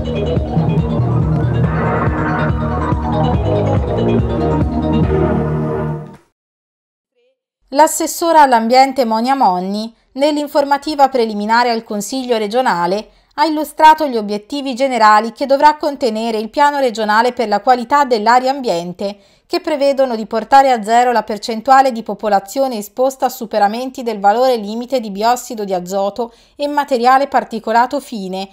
L'assessora all'ambiente Monia Monni, nell'informativa preliminare al Consiglio regionale, ha illustrato gli obiettivi generali che dovrà contenere il Piano regionale per la qualità dell'aria ambiente, che prevedono di portare a zero la percentuale di popolazione esposta a superamenti del valore limite di biossido di azoto e materiale particolato fine,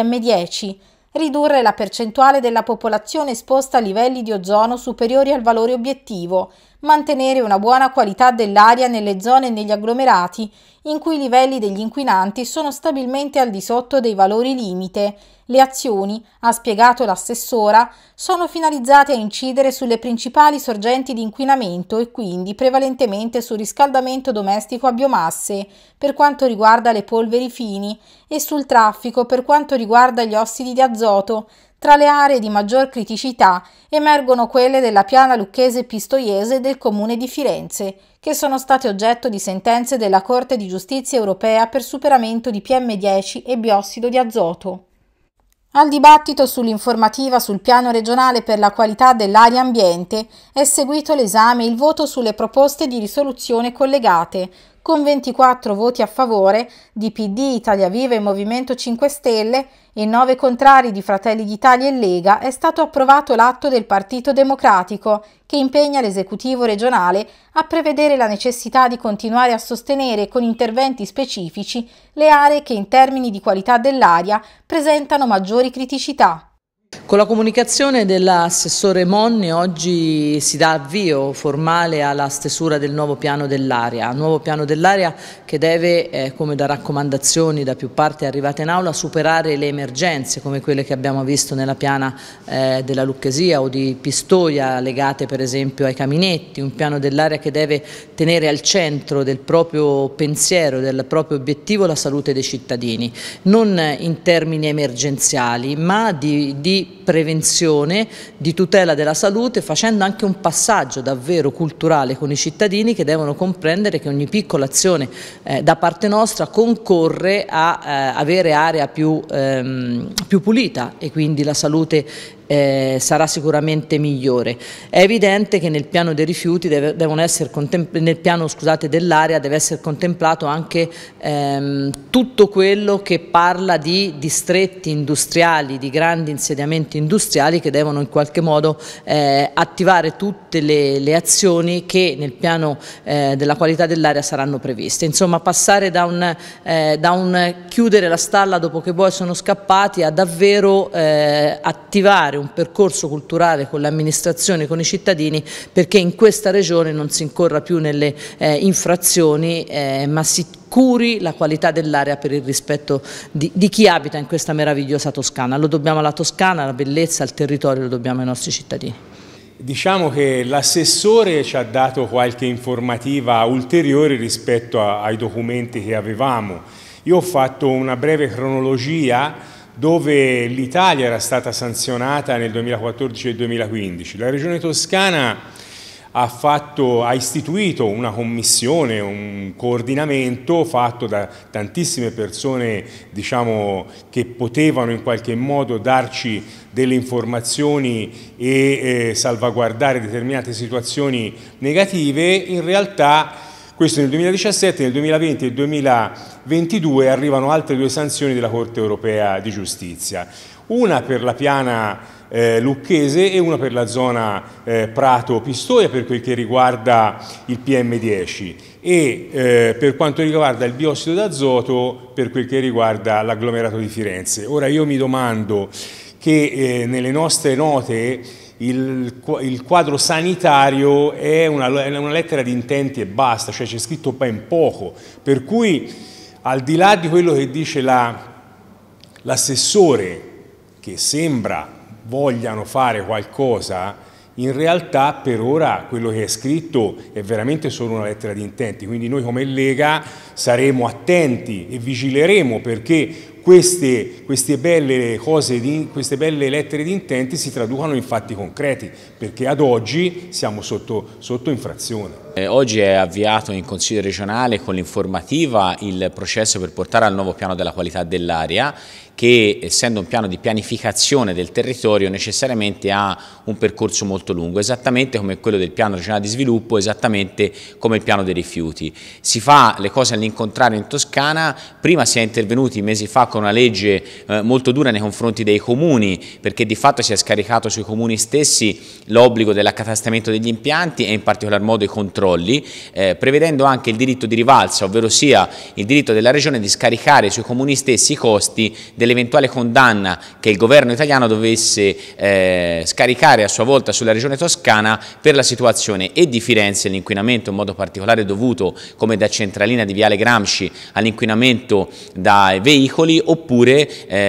PM10, ridurre la percentuale della popolazione esposta a livelli di ozono superiori al valore obiettivo, mantenere una buona qualità dell'aria nelle zone e negli agglomerati in cui i livelli degli inquinanti sono stabilmente al di sotto dei valori limite. Le azioni, ha spiegato l'assessora, sono finalizzate a incidere sulle principali sorgenti di inquinamento e quindi prevalentemente sul riscaldamento domestico a biomasse per quanto riguarda le polveri fini e sul traffico per quanto riguarda gli ossidi di azoto. Tra le aree di maggior criticità emergono quelle della piana lucchese pistoiese del Comune di Firenze, che sono state oggetto di sentenze della Corte di Giustizia europea per superamento di PM10 e biossido di azoto. Al dibattito sull'informativa sul piano regionale per la qualità dell'aria ambiente è seguito l'esame e il voto sulle proposte di risoluzione collegate. Con 24 voti a favore di PD, Italia Viva e Movimento 5 Stelle e 9 contrari di Fratelli d'Italia e Lega è stato approvato l'atto del Partito Democratico che impegna l'esecutivo regionale a prevedere la necessità di continuare a sostenere con interventi specifici le aree che in termini di qualità dell'aria presentano maggiori criticità. Con la comunicazione dell'assessore Monni oggi si dà avvio formale alla stesura del nuovo piano dell'aria, un nuovo piano dell'aria che deve, come da raccomandazioni da più parti arrivate in aula, superare le emergenze come quelle che abbiamo visto nella piana della Lucchesia o di Pistoia legate per esempio ai caminetti, un piano dell'aria che deve tenere al centro del proprio pensiero, del proprio obiettivo la salute dei cittadini, non in termini emergenziali ma di prevenzione, di tutela della salute, facendo anche un passaggio davvero culturale con i cittadini che devono comprendere che ogni piccola azione da parte nostra concorre a avere area più pulita e quindi la salute sarà sicuramente migliore. È evidente che nel piano dei rifiuti nel piano dell'aria deve essere contemplato anche tutto quello che parla di distretti industriali, di grandi insediamenti industriali che devono in qualche modo attivare tutte le azioni che nel piano della qualità dell'aria saranno previste. Insomma, passare da un chiudere la stalla dopo che i buoi sono scappati a davvero attivare un percorso culturale con le amministrazioni, con i cittadini, perché in questa regione non si incorra più nelle infrazioni, ma si curi la qualità dell'aria per il rispetto di chi abita in questa meravigliosa Toscana. Lo dobbiamo alla Toscana, la bellezza, al territorio, lo dobbiamo ai nostri cittadini. Diciamo che l'assessore ci ha dato qualche informativa ulteriore rispetto ai documenti che avevamo. Io ho fatto una breve cronologia dove l'Italia era stata sanzionata nel 2014 e 2015. La Regione Toscana ha istituito una commissione, un coordinamento fatto da tantissime persone, diciamo, che potevano in qualche modo darci delle informazioni e salvaguardare determinate situazioni negative. In realtà questo nel 2017, nel 2020 e nel 2022 arrivano altre due sanzioni della Corte Europea di Giustizia, una per la piana lucchese e una per la zona Prato-Pistoia per quel che riguarda il PM10 e per quanto riguarda il biossido d'azoto per quel che riguarda l'agglomerato di Firenze. Ora io mi domando che nelle nostre note il quadro sanitario è una lettera di intenti e basta, cioè c'è scritto ben poco, per cui al di là di quello che dice l'assessore, che sembra vogliano fare qualcosa, in realtà per ora quello che è scritto è veramente solo una lettera di intenti, quindi noi come Lega saremo attenti e vigileremo perché queste belle cose, queste belle lettere di intenti si traducano in fatti concreti, perché ad oggi siamo sotto infrazione. Oggi è avviato in Consiglio regionale con l'informativa il processo per portare al nuovo piano della qualità dell'aria, che essendo un piano di pianificazione del territorio necessariamente ha un percorso molto lungo, esattamente come quello del piano regionale di sviluppo, esattamente come il piano dei rifiuti. Si fa le cose all'incontrario in Toscana, prima si è intervenuti mesi fa con una legge molto dura nei confronti dei comuni, perché di fatto si è scaricato sui comuni stessi l'obbligo dell'accatastamento degli impianti e in particolar modo i controlli, prevedendo anche il diritto di rivalsa, ovvero sia il diritto della regione di scaricare sui comuni stessi i costi dell'eventuale condanna che il governo italiano dovesse scaricare a sua volta sulla regione toscana per la situazione e di Firenze, l'inquinamento in modo particolare dovuto come da centralina di Viale Gramsci all'inquinamento dai veicoli, oppure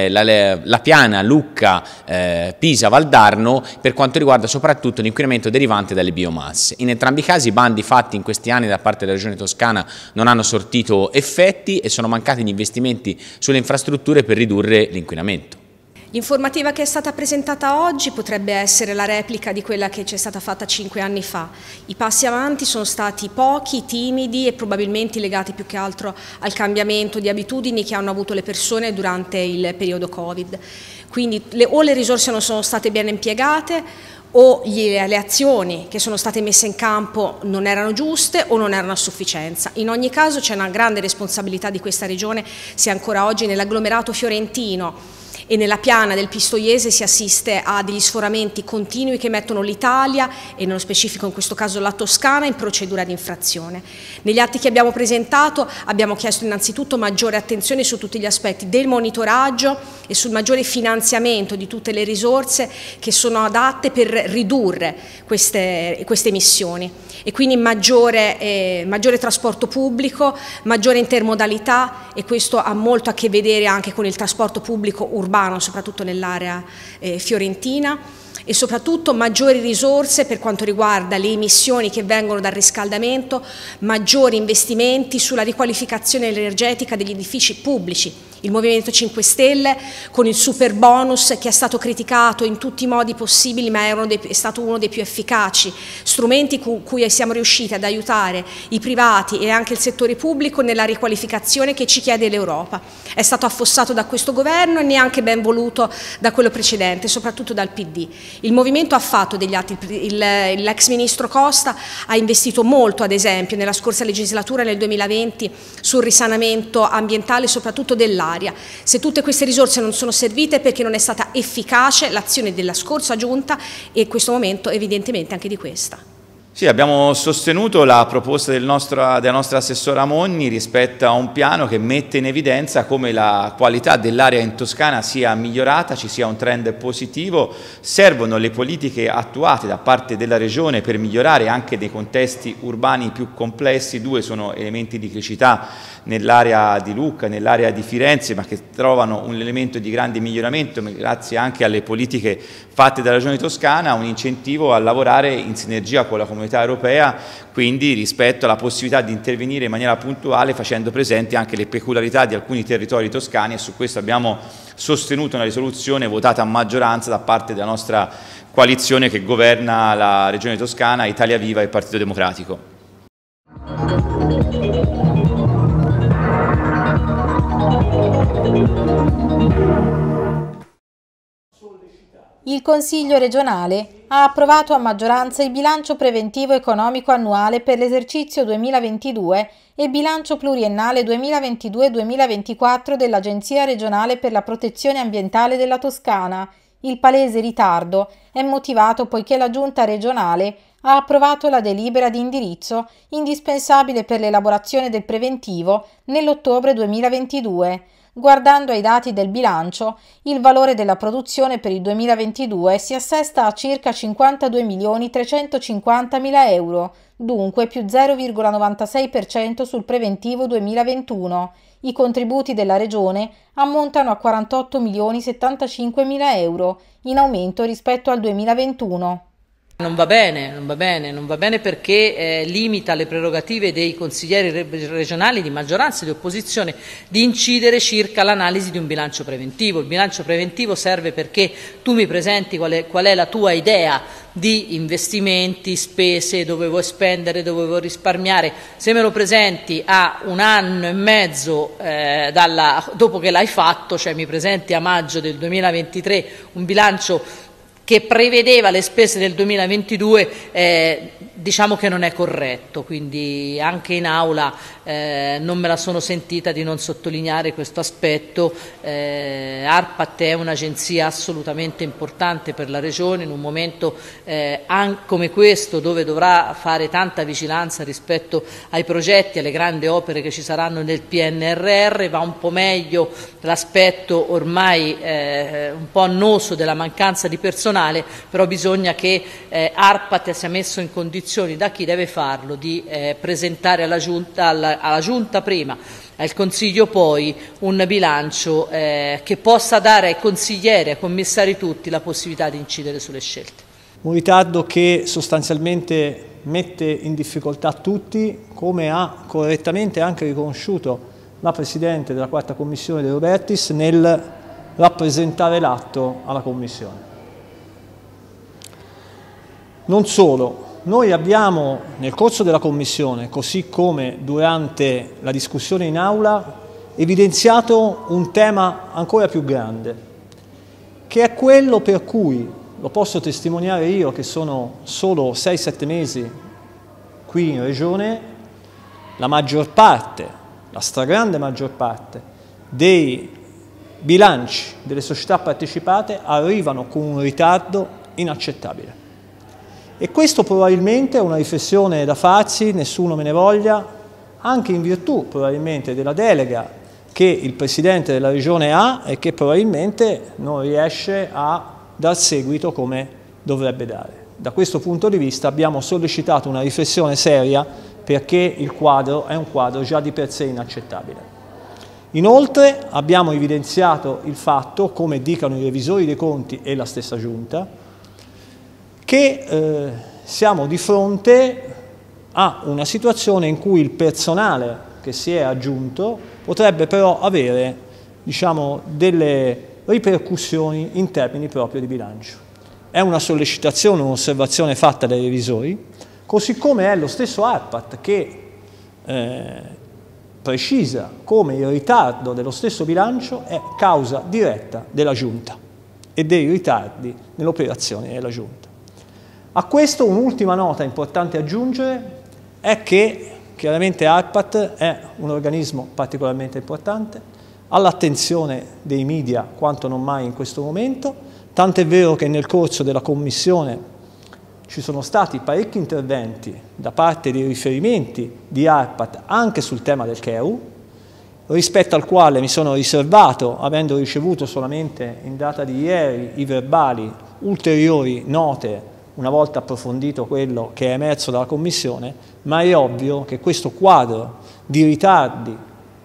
la piana Lucca Pisa Valdarno per quanto riguarda soprattutto l'inquinamento derivante dalle biomasse. In entrambi i casi i bandi fatti in questi anni da parte della regione toscana non hanno sortito effetti e sono mancati gli investimenti sulle infrastrutture per ridurre l'inquinamento. L'informativa che è stata presentata oggi potrebbe essere la replica di quella che ci è stata fatta 5 anni fa. I passi avanti sono stati pochi, timidi e probabilmente legati più che altro al cambiamento di abitudini che hanno avuto le persone durante il periodo Covid. Quindi o le risorse non sono state ben impiegate o le azioni che sono state messe in campo non erano giuste o non erano a sufficienza. In ogni caso c'è una grande responsabilità di questa regione se ancora oggi nell'agglomerato fiorentino e nella piana del Pistoiese si assiste a degli sforamenti continui che mettono l'Italia e nello specifico in questo caso la Toscana in procedura di infrazione. Negli atti che abbiamo presentato abbiamo chiesto innanzitutto maggiore attenzione su tutti gli aspetti del monitoraggio e sul maggiore finanziamento di tutte le risorse che sono adatte per ridurre queste emissioni e quindi maggiore trasporto pubblico, maggiore intermodalità, e questo ha molto a che vedere anche con il trasporto pubblico urbano, soprattutto nell'area fiorentina, e soprattutto maggiori risorse per quanto riguarda le emissioni che vengono dal riscaldamento, maggiori investimenti sulla riqualificazione energetica degli edifici pubblici. Il Movimento 5 Stelle con il super bonus, che è stato criticato in tutti i modi possibili ma è stato uno dei più efficaci strumenti con cui siamo riusciti ad aiutare i privati e anche il settore pubblico nella riqualificazione che ci chiede l'Europa. È stato affossato da questo governo e neanche ben voluto da quello precedente, soprattutto dal PD. Il Movimento ha fatto degli atti, l'ex ministro Costa ha investito molto, ad esempio, nella scorsa legislatura, nel 2020, sul risanamento ambientale, soprattutto dell'aria. Se tutte queste risorse non sono servite è perché non è stata efficace l'azione della scorsa giunta e in questo momento evidentemente anche di questa. Sì, abbiamo sostenuto la proposta della nostra assessora Monni rispetto a un piano che mette in evidenza come la qualità dell'aria in Toscana sia migliorata, ci sia un trend positivo, servono le politiche attuate da parte della Regione per migliorare anche dei contesti urbani più complessi. Due sono elementi di criticità nell'area di Lucca, nell'area di Firenze, ma che trovano un elemento di grande miglioramento grazie anche alle politiche fatte dalla Regione Toscana, un incentivo a lavorare in sinergia con la Comunità Europea, quindi rispetto alla possibilità di intervenire in maniera puntuale facendo presenti anche le peculiarità di alcuni territori toscani, e su questo abbiamo sostenuto una risoluzione votata a maggioranza da parte della nostra coalizione che governa la Regione Toscana, Italia Viva e Partito Democratico. Il Consiglio regionale ha approvato a maggioranza il bilancio preventivo economico annuale per l'esercizio 2022 e bilancio pluriennale 2022-2024 dell'Agenzia regionale per la protezione ambientale della Toscana. Il palese ritardo è motivato poiché la Giunta regionale ha approvato la delibera di indirizzo indispensabile per l'elaborazione del preventivo nell'ottobre 2022. Guardando ai dati del bilancio, il valore della produzione per il 2022 si assesta a circa 52.350.000 euro, dunque più 0,96% sul preventivo 2021. I contributi della Regione ammontano a 48.075.000 euro, in aumento rispetto al 2021. Non va bene perché limita le prerogative dei consiglieri regionali di maggioranza e di opposizione di incidere circa l'analisi di un bilancio preventivo. Il bilancio preventivo serve perché tu mi presenti qual è la tua idea di investimenti, spese, dove vuoi spendere, dove vuoi risparmiare. Se me lo presenti a 1 anno e mezzo dopo che l'hai fatto, cioè mi presenti a maggio del 2023 un bilancio che prevedeva le spese del 2022, diciamo che non è corretto, quindi anche in aula non me la sono sentita di non sottolineare questo aspetto. ARPAT è un'agenzia assolutamente importante per la Regione in un momento come questo, dove dovrà fare tanta vigilanza rispetto ai progetti, alle grandi opere che ci saranno nel PNRR. Va un po' meglio l'aspetto ormai un po' annoso della mancanza di personale, però bisogna che ARPAT sia messo in condizioni, da chi deve farlo, di presentare alla Giunta prima, al Consiglio poi, un bilancio che possa dare ai consiglieri, ai commissari tutti, la possibilità di incidere sulle scelte. Un ritardo che sostanzialmente mette in difficoltà tutti, come ha correttamente anche riconosciuto la Presidente della 4ª Commissione De Robertis nel rappresentare l'atto alla Commissione. Non solo, noi abbiamo nel corso della Commissione, così come durante la discussione in aula, evidenziato un tema ancora più grande, che è quello per cui, lo posso testimoniare io che sono solo 6-7 mesi qui in Regione, la maggior parte, la stragrande maggior parte dei bilanci delle società partecipate arrivano con un ritardo inaccettabile. E questo probabilmente è una riflessione da farsi, nessuno me ne voglia, anche in virtù probabilmente della delega che il Presidente della Regione ha e che probabilmente non riesce a dar seguito come dovrebbe dare. Da questo punto di vista abbiamo sollecitato una riflessione seria perché il quadro è un quadro già di per sé inaccettabile. Inoltre abbiamo evidenziato il fatto, come dicono i revisori dei conti e la stessa Giunta, che siamo di fronte a una situazione in cui il personale che si è aggiunto potrebbe però avere, diciamo, delle ripercussioni in termini proprio di bilancio. È una sollecitazione, un'osservazione fatta dai revisori, così come è lo stesso ARPAT che precisa come il ritardo dello stesso bilancio è causa diretta della Giunta e dei ritardi nell'operazione della Giunta. A questo un'ultima nota importante aggiungere è che chiaramente ARPAT è un organismo particolarmente importante, all'attenzione dei media quanto non mai in questo momento, tant'è vero che nel corso della Commissione ci sono stati parecchi interventi da parte dei riferimenti di ARPAT anche sul tema del CEU, rispetto al quale mi sono riservato, avendo ricevuto solamente in data di ieri i verbali, ulteriori note una volta approfondito quello che è emerso dalla Commissione, ma è ovvio che questo quadro di ritardi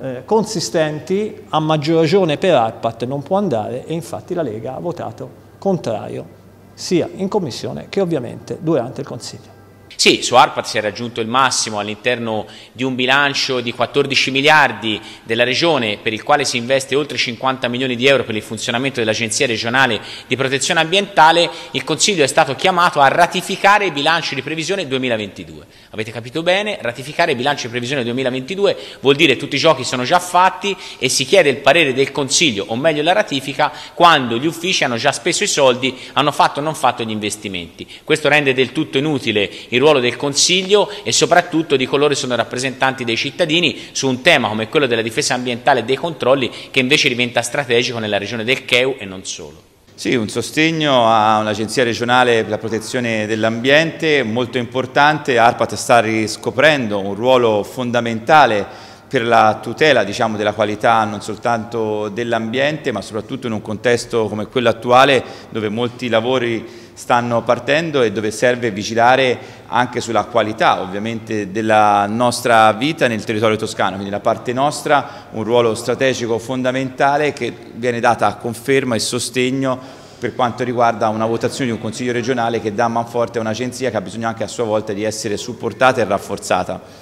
consistenti, a maggior ragione per ARPAT, non può andare e infatti la Lega ha votato contrario sia in Commissione che ovviamente durante il Consiglio. Sì, su ARPAT si è raggiunto il massimo all'interno di un bilancio di 14 miliardi della Regione, per il quale si investe oltre 50 milioni di euro per il funzionamento dell'Agenzia regionale di protezione ambientale. Il Consiglio è stato chiamato a ratificare il bilancio di previsione 2022. Avete capito bene, ratificare il bilancio di previsione 2022 vuol dire che tutti i giochi sono già fatti e si chiede il parere del Consiglio, o meglio la ratifica, quando gli uffici hanno già speso i soldi, hanno fatto o non fatto gli investimenti. Questo rende del tutto inutile il ruolo del Consiglio e soprattutto di coloro che sono rappresentanti dei cittadini su un tema come quello della difesa ambientale e dei controlli, che invece diventa strategico nella regione del CEU e non solo. Sì, un sostegno a un'agenzia regionale per la protezione dell'ambiente molto importante. ARPAT sta riscoprendo un ruolo fondamentale per la tutela, diciamo, della qualità non soltanto dell'ambiente, ma soprattutto in un contesto come quello attuale, dove molti lavori stanno partendo e dove serve vigilare anche sulla qualità ovviamente della nostra vita nel territorio toscano. Quindi da parte nostra un ruolo strategico fondamentale che viene data a conferma e sostegno per quanto riguarda una votazione di un Consiglio regionale che dà manforte a un'agenzia che ha bisogno anche a sua volta di essere supportata e rafforzata.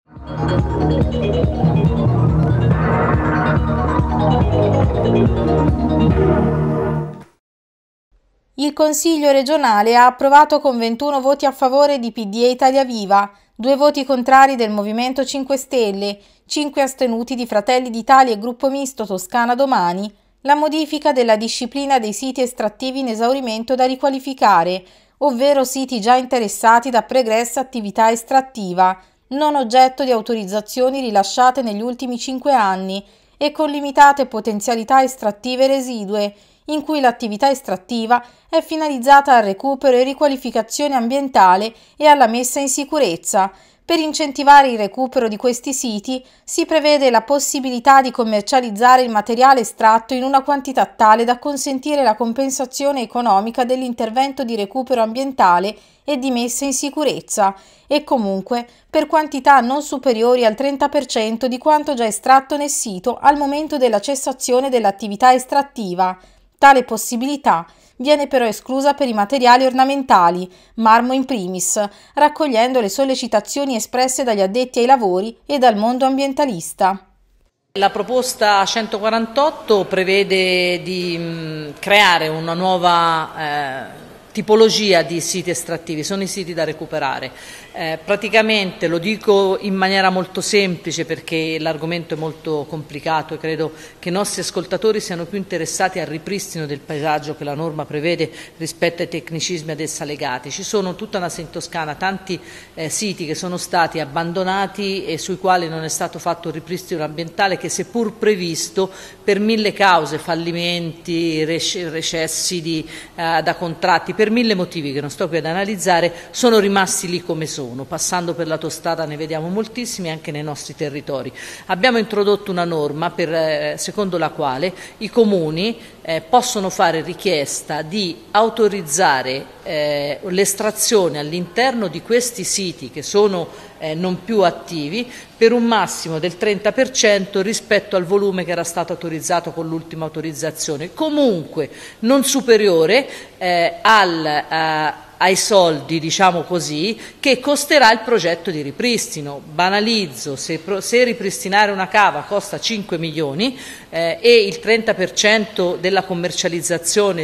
Il Consiglio regionale ha approvato con 21 voti a favore di PD e Italia Viva, 2 voti contrari del Movimento 5 Stelle, 5 astenuti di Fratelli d'Italia e Gruppo Misto Toscana Domani, la modifica della disciplina dei siti estrattivi in esaurimento da riqualificare, ovvero siti già interessati da pregressa attività estrattiva, non oggetto di autorizzazioni rilasciate negli ultimi 5 anni e con limitate potenzialità estrattive residue, in cui l'attività estrattiva è finalizzata al recupero e riqualificazione ambientale e alla messa in sicurezza. Per incentivare il recupero di questi siti si prevede la possibilità di commercializzare il materiale estratto in una quantità tale da consentire la compensazione economica dell'intervento di recupero ambientale e di messa in sicurezza, e comunque per quantità non superiori al 30% di quanto già estratto nel sito al momento della cessazione dell'attività estrattiva. Tale possibilità viene però esclusa per i materiali ornamentali, marmo in primis, raccogliendo le sollecitazioni espresse dagli addetti ai lavori e dal mondo ambientalista. La proposta 148 prevede di creare una nuova tipologia di siti estrattivi, sono i siti da recuperare. Praticamente, lo dico in maniera molto semplice perché l'argomento è molto complicato e credo che i nostri ascoltatori siano più interessati al ripristino del paesaggio che la norma prevede rispetto ai tecnicismi ad essa legati. Ci sono tutta una in Toscana tanti siti che sono stati abbandonati e sui quali non è stato fatto un ripristino ambientale che, seppur previsto, per 1000 cause, fallimenti, recessi da contratti, per 1000 motivi che non sto qui ad analizzare, sono rimasti lì come sono. Passando per la Tostata ne vediamo moltissimi anche nei nostri territori. Abbiamo introdotto una norma secondo la quale i comuni possono fare richiesta di autorizzare l'estrazione all'interno di questi siti che sono non più attivi per un massimo del 30% rispetto al volume che era stato autorizzato con l'ultima autorizzazione, comunque non superiore ai soldi, diciamo così, che costerà il progetto di ripristino. Banalizzo, se ripristinare una cava costa 5 milioni e il 30% della commercializzazione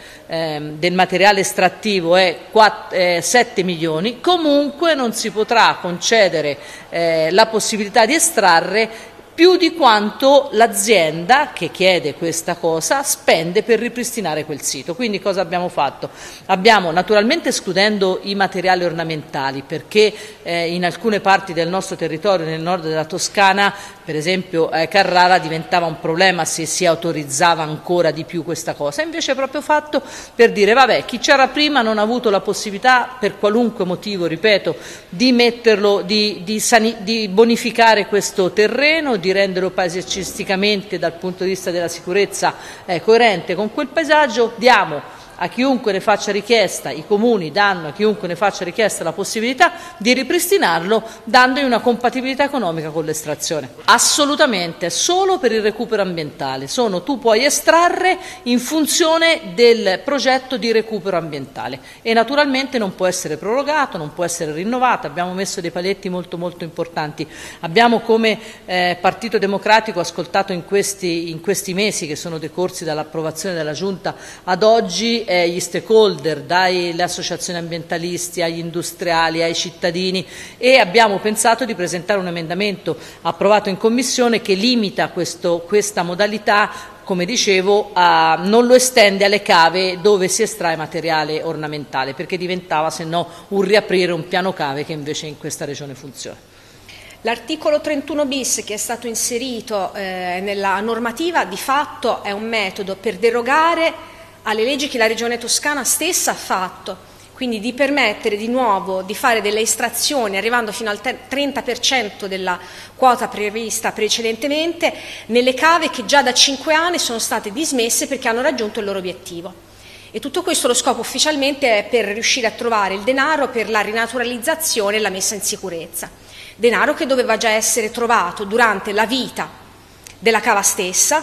del materiale estrattivo è 7 milioni, comunque non si potrà concedere la possibilità di estrarre più di quanto l'azienda che chiede questa cosa spende per ripristinare quel sito. Quindi cosa abbiamo fatto? Abbiamo, naturalmente escludendo i materiali ornamentali, perché in alcune parti del nostro territorio, nel nord della Toscana, per esempio Carrara, diventava un problema se si autorizzava ancora di più questa cosa. Invece è proprio fatto per dire, vabbè, chi c'era prima non ha avuto la possibilità, per qualunque motivo, ripeto, di metterlo, di bonificare questo terreno, di renderlo paesaggisticamente dal punto di vista della sicurezza coerente con quel paesaggio. Diamo a chiunque ne faccia richiesta, i comuni danno a chiunque ne faccia richiesta la possibilità di ripristinarlo, dandogli una compatibilità economica con l'estrazione. Assolutamente, solo per il recupero ambientale. Tu puoi estrarre in funzione del progetto di recupero ambientale e naturalmente non può essere prorogato, non può essere rinnovato. Abbiamo messo dei paletti molto molto importanti. Abbiamo come Partito Democratico ascoltato in questi mesi che sono decorsi dall'approvazione della Giunta ad oggi gli stakeholder, dalle associazioni ambientalisti agli industriali, ai cittadini, e abbiamo pensato di presentare un emendamento approvato in Commissione che limita questa modalità, come dicevo, non lo estende alle cave dove si estrae materiale ornamentale, perché diventava se no un riaprire un piano cave che invece in questa regione funziona. L'articolo 31 bis che è stato inserito nella normativa di fatto è un metodo per derogare alle leggi che la Regione Toscana stessa ha fatto, quindi di permettere di nuovo di fare delle estrazioni arrivando fino al 30% della quota prevista precedentemente nelle cave che già da 5 anni sono state dismesse perché hanno raggiunto il loro obiettivo. E tutto questo, lo scopo ufficialmente è per riuscire a trovare il denaro per la rinaturalizzazione e la messa in sicurezza. Denaro che doveva già essere trovato durante la vita della cava stessa,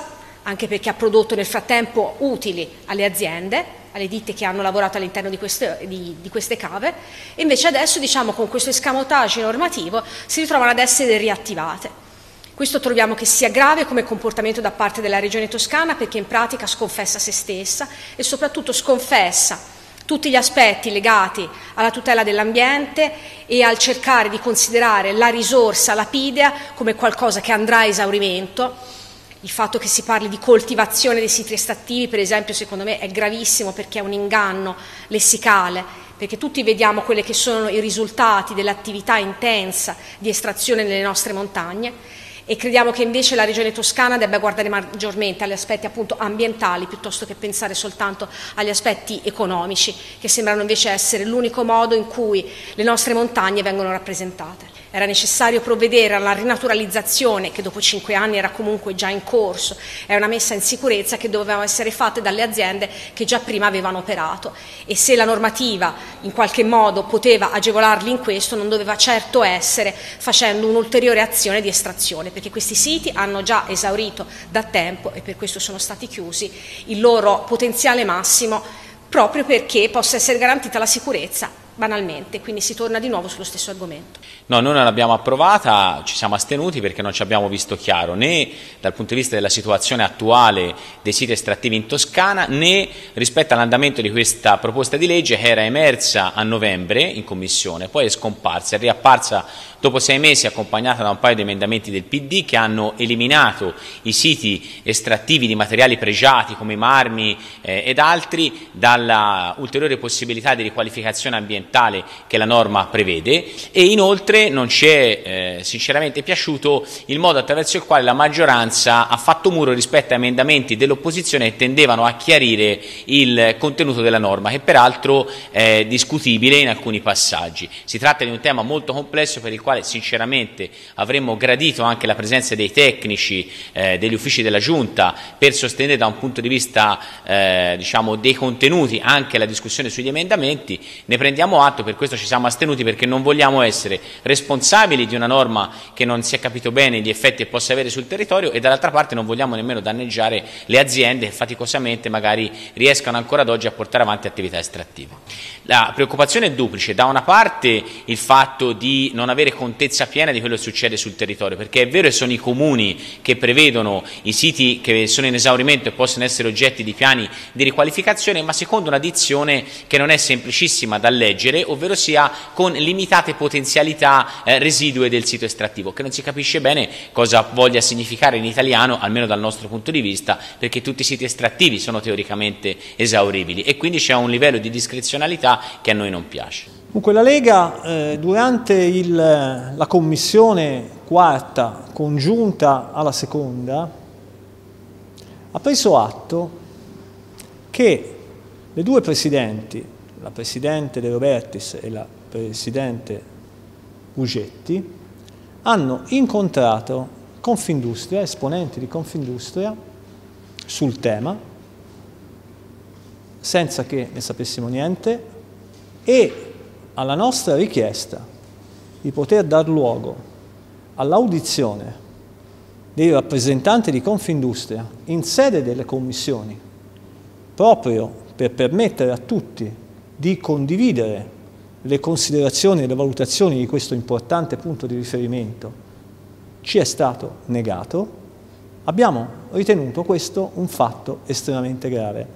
anche perché ha prodotto nel frattempo utili alle aziende, alle ditte che hanno lavorato all'interno di queste cave, e invece adesso, diciamo, con questo escamotage normativo si ritrovano ad essere riattivate. Questo troviamo che sia grave come comportamento da parte della Regione Toscana, perché in pratica sconfessa se stessa e soprattutto sconfessa tutti gli aspetti legati alla tutela dell'ambiente e al cercare di considerare la risorsa lapidea come qualcosa che andrà a esaurimento. Il fatto che si parli di coltivazione dei siti estrattivi, per esempio, secondo me è gravissimo, perché è un inganno lessicale, perché tutti vediamo quelli che sono i risultati dell'attività intensa di estrazione nelle nostre montagne, e crediamo che invece la Regione Toscana debba guardare maggiormente agli aspetti appunto ambientali piuttosto che pensare soltanto agli aspetti economici, che sembrano invece essere l'unico modo in cui le nostre montagne vengono rappresentate. Era necessario provvedere alla rinaturalizzazione, che dopo 5 anni era comunque già in corso, è una messa in sicurezza che doveva essere fatta dalle aziende che già prima avevano operato, e se la normativa in qualche modo poteva agevolarli in questo, non doveva certo essere facendo un'ulteriore azione di estrazione, perché questi siti hanno già esaurito da tempo e per questo sono stati chiusi il loro potenziale massimo, proprio perché possa essere garantita la sicurezza, banalmente, quindi si torna di nuovo sullo stesso argomento. No, noi non l'abbiamo approvata, ci siamo astenuti perché non ci abbiamo visto chiaro né dal punto di vista della situazione attuale dei siti estrattivi in Toscana, né rispetto all'andamento di questa proposta di legge che era emersa a novembre in commissione, poi è scomparsa, è riapparsa dopo 6 mesi accompagnata da un paio di emendamenti del PD che hanno eliminato i siti estrattivi di materiali pregiati come i marmi ed altri dalla ulteriore possibilità di riqualificazione ambientale che la norma prevede, e inoltre non ci è sinceramente piaciuto il modo attraverso il quale la maggioranza ha fatto muro rispetto a emendamenti dell'opposizione che tendevano a chiarire il contenuto della norma, che peraltro è discutibile in alcuni passaggi. Si tratta di un tema molto complesso per il quale sinceramente avremmo gradito anche la presenza dei tecnici degli uffici della Giunta per sostenere da un punto di vista diciamo dei contenuti anche la discussione sugli emendamenti. Ne prendiamo atto, per questo ci siamo astenuti, perché non vogliamo essere responsabili di una norma che non si è capito bene gli effetti che possa avere sul territorio, e dall'altra parte non vogliamo nemmeno danneggiare le aziende che faticosamente magari riescano ancora ad oggi a portare avanti attività estrattive. La preoccupazione è duplice: da una parte il fatto di non avere contezza piena di quello che succede sul territorio, perché è vero che sono i comuni che prevedono i siti che sono in esaurimento e possono essere oggetti di piani di riqualificazione, ma secondo una dizione che non è semplicissima da leggere, ovvero sia con limitate potenzialità residue del sito estrattivo, che non si capisce bene cosa voglia significare in italiano, almeno dal nostro punto di vista, perché tutti i siti estrattivi sono teoricamente esauribili, e quindi c'è un livello di discrezionalità che a noi non piace. Dunque la Lega durante la commissione quarta congiunta alla seconda ha preso atto che le due presidenti, la Presidente De Robertis e la Presidente Ugetti, hanno incontrato Confindustria, esponenti di Confindustria, sul tema, senza che ne sapessimo niente, e alla nostra richiesta di poter dar luogo all'audizione dei rappresentanti di Confindustria in sede delle commissioni, proprio per permettere a tutti di condividere le considerazioni e le valutazioni di questo importante punto di riferimento, ci è stato negato. Abbiamo ritenuto questo un fatto estremamente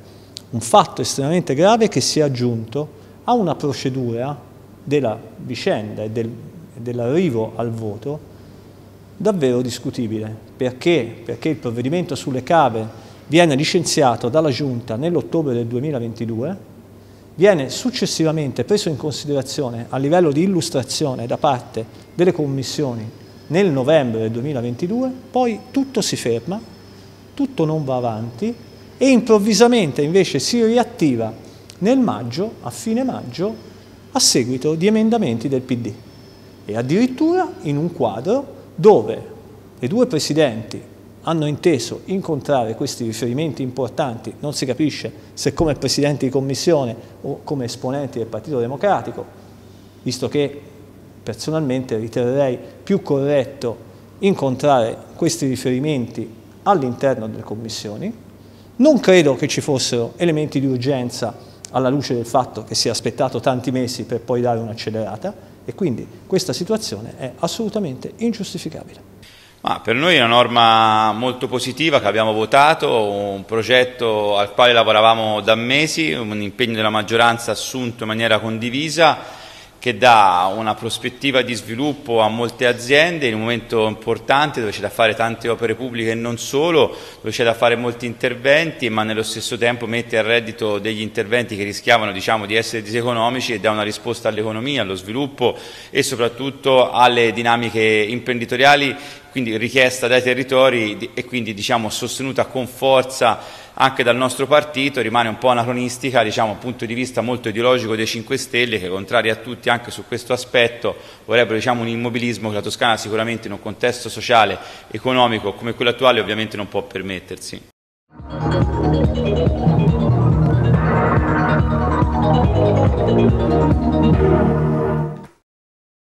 grave che si è aggiunto a una procedura della vicenda e dell'arrivo al voto davvero discutibile. Perché? Perché il provvedimento sulle cave viene licenziato dalla Giunta nell'ottobre del 2022, viene successivamente preso in considerazione a livello di illustrazione da parte delle commissioni nel novembre del 2022, poi tutto si ferma, tutto non va avanti, e improvvisamente invece si riattiva nel maggio, a fine maggio, a seguito di emendamenti del PD, e addirittura in un quadro dove le due presidenti hanno inteso incontrare questi riferimenti importanti, non si capisce se come presidenti di commissione o come esponenti del Partito Democratico, visto che personalmente riterrei più corretto incontrare questi riferimenti all'interno delle commissioni. Non credo che ci fossero elementi di urgenza alla luce del fatto che si è aspettato tanti mesi per poi dare un'accelerata e quindi questa situazione è assolutamente ingiustificabile. Per noi è una norma molto positiva che abbiamo votato, un progetto al quale lavoravamo da mesi, un impegno della maggioranza assunto in maniera condivisa, che dà una prospettiva di sviluppo a molte aziende in un momento importante dove c'è da fare tante opere pubbliche e non solo, dove c'è da fare molti interventi, ma nello stesso tempo mette a reddito degli interventi che rischiavano, diciamo, di essere diseconomici e dà una risposta all'economia, allo sviluppo e soprattutto alle dinamiche imprenditoriali, quindi richiesta dai territori e quindi, diciamo, sostenuta con forza anche dal nostro partito. Rimane un po' anacronistica, diciamo, dal punto di vista molto ideologico dei 5 Stelle, che contrari a tutti anche su questo aspetto vorrebbero, diciamo, un immobilismo che la Toscana sicuramente in un contesto sociale, economico come quello attuale ovviamente non può permettersi.